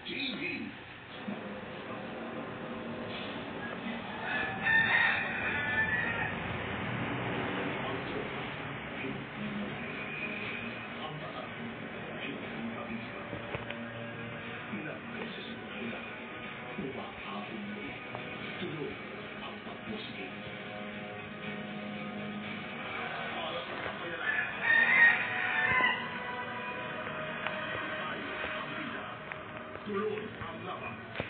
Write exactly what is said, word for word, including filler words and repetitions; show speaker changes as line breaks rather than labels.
T V. Ang tatak, hindi kabisa. Ilang beses mo kailangan, umahabol mo. Tuloy ang pagmusik. Para sa kabayaran. Tayo ang bida. Tuloy ang laban.